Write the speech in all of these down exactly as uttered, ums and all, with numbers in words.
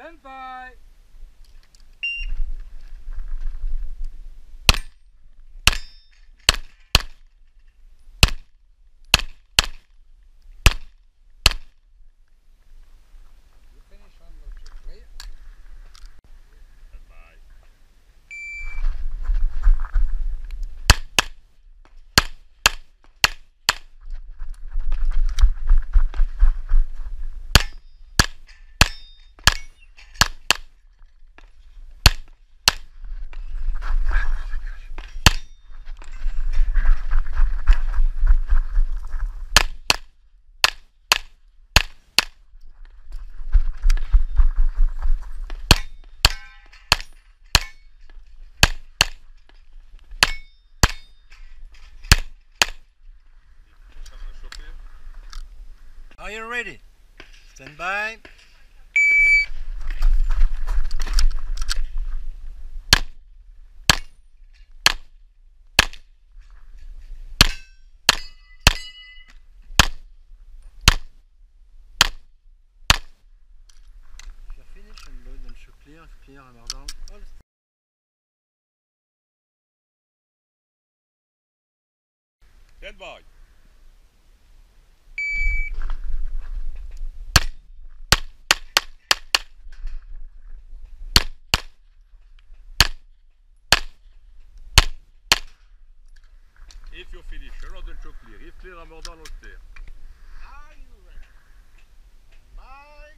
Stand by. You finish one look clear. Stand by. Are you ready? Stand by. If you're finished and load and show clear, if clear, hammer down, hold. Stand by. If you're finished, load and show clear. If clear, hammer down, hold there. Are you ready? Bye.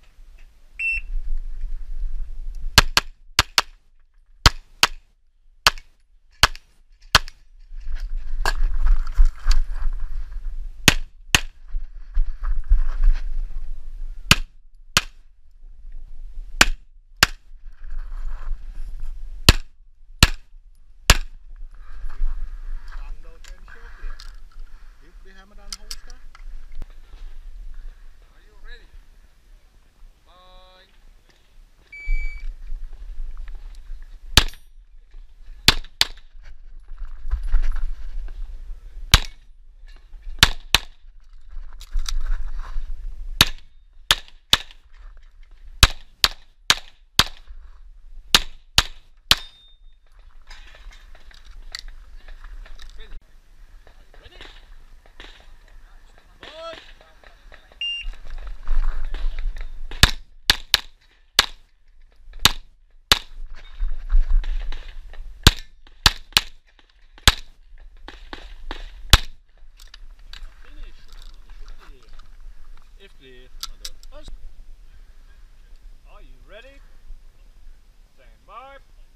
Load and show clear. If we hammer down holster. Are you ready? Bye. Finish. Are you ready? Bye. Finish. If clear, hammer down. Are you ready? Stand by.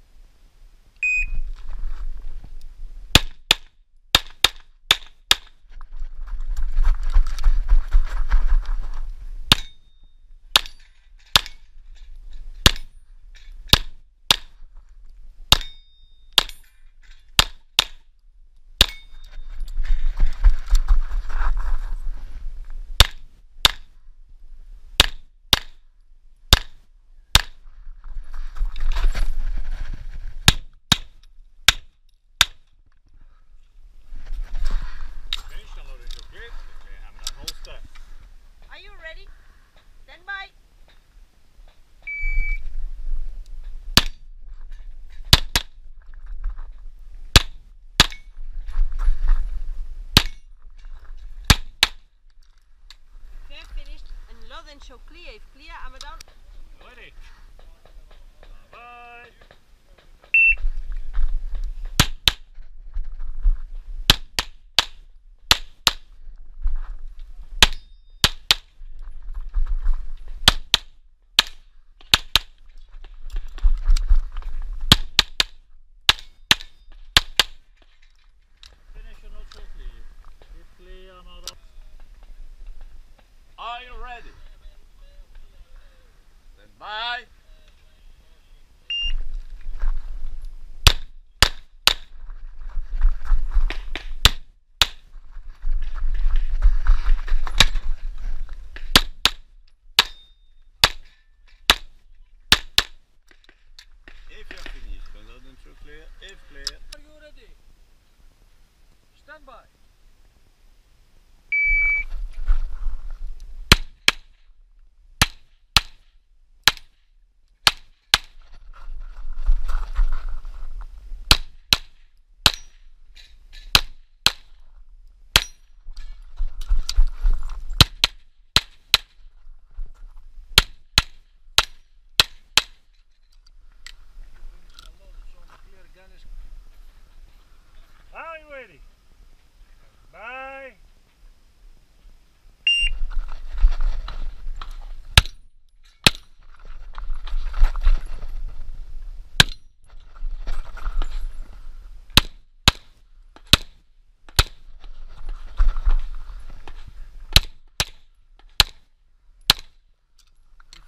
Finish and load and show clear. If clear, hammer down, holster. Are you ready? Stand by. Okay, finished. And load and show clear. If clear, hammer down. Ready. Bye. Finish and load show clear. If clear, hammer down. Are you ready? Stand by. If you're finished, load and show clear. If clear. Are you ready? Stand by.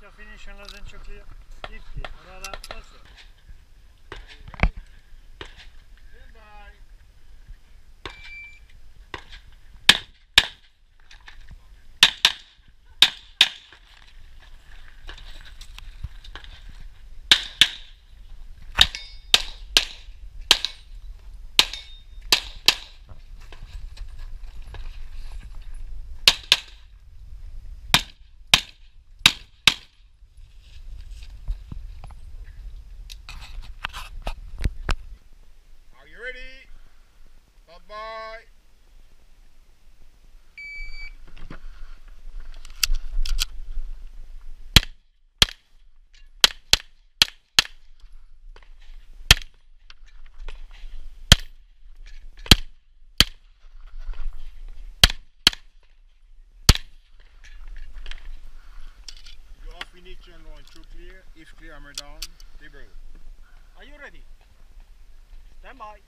After finish and load and show clear. If clear. Another also. Stand by. Are you ready? Bye-bye. You are finished and launch to clear. If clear, hammer down. Debro. Are you ready? Stand by.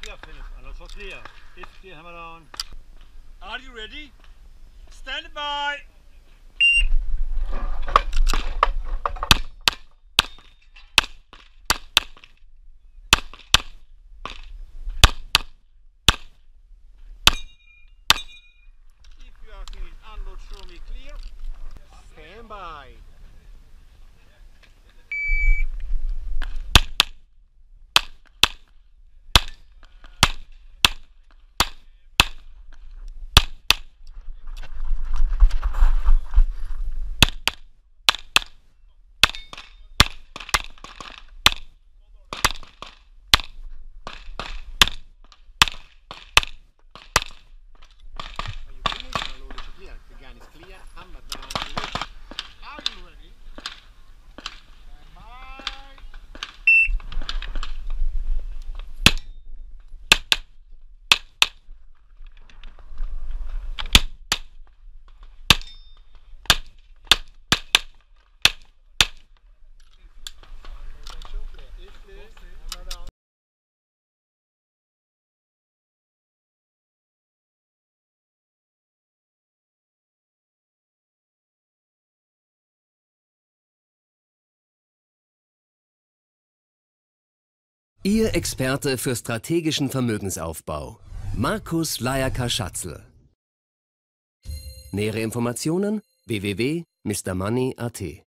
you are finished and also clear. If clear, hammer down. Are you ready? Stand by! If you are finished, unload, show me clear. Stand by. Are you finished? Unload, show clear. The gun is clear. Hammer down. Are you ready? Stand by. Unload and show clear. If clear, hammer down. Ihr Experte für strategischen Vermögensaufbau, Markus Lajaker-Schatzl. Nähere Informationen w w w punkt mister money punkt a t